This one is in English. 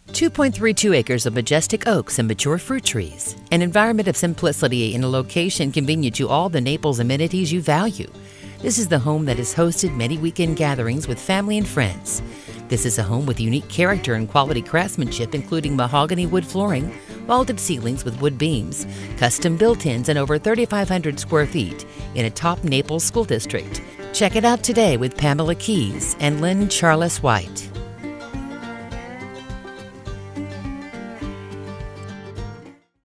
2.32 acres of majestic oaks and mature fruit trees. An environment of simplicity in a location convenient to all the Naples amenities you value. This is the home that has hosted many weekend gatherings with family and friends. This is a home with unique character and quality craftsmanship, including mahogany wood flooring, vaulted ceilings with wood beams, custom built-ins, and over 3,500 square feet in a top Naples school district. Check it out today with Pamela Keys and Lynn Charles White.